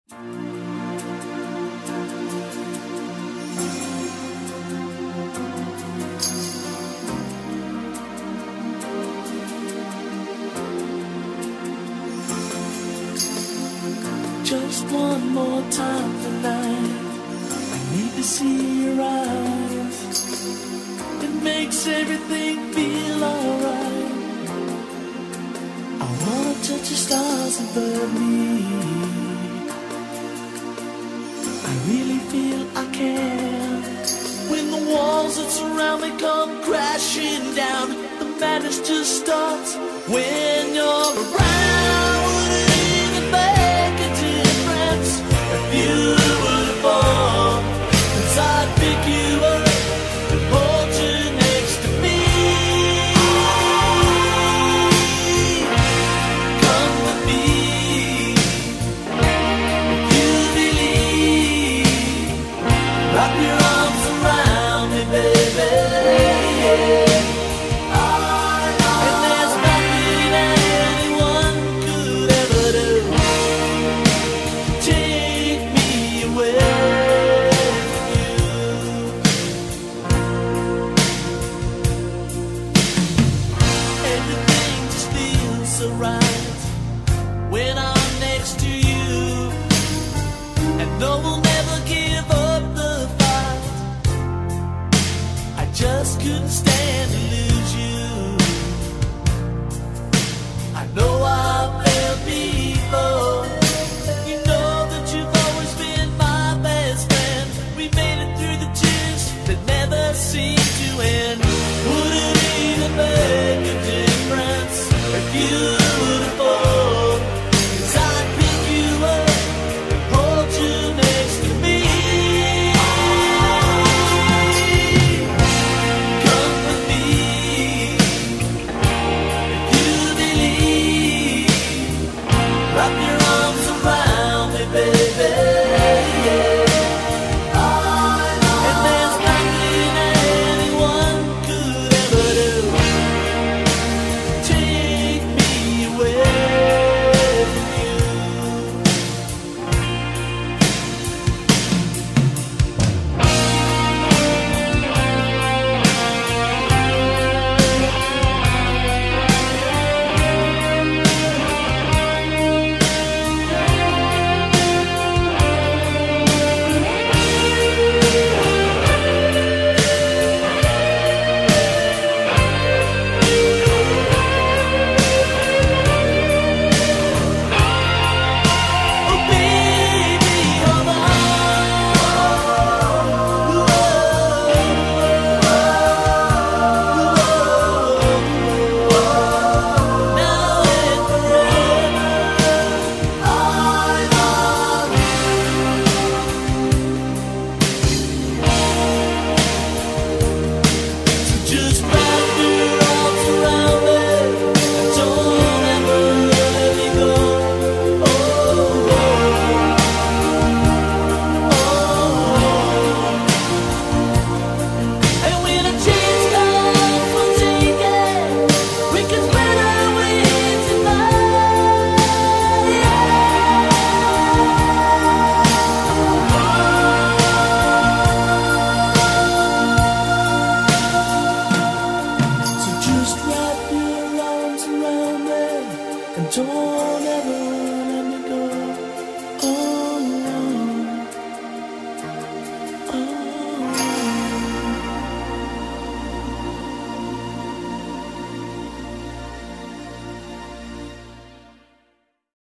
Just one more time tonight, I need to see your eyes. It makes everything feel alright. I wanna touch the stars above me. I really feel I can. When the walls that surround me come crashing down, the madness just starts when you're around. Wouldn't even make a difference if you were to fall, 'cause I'd pick you up and hold you next to me. Come with me if you believe. Wrap your arms around me, baby. And there's nothing anyone could ever do to take me away from you. Everything just feels so right when I'm next to you, and no one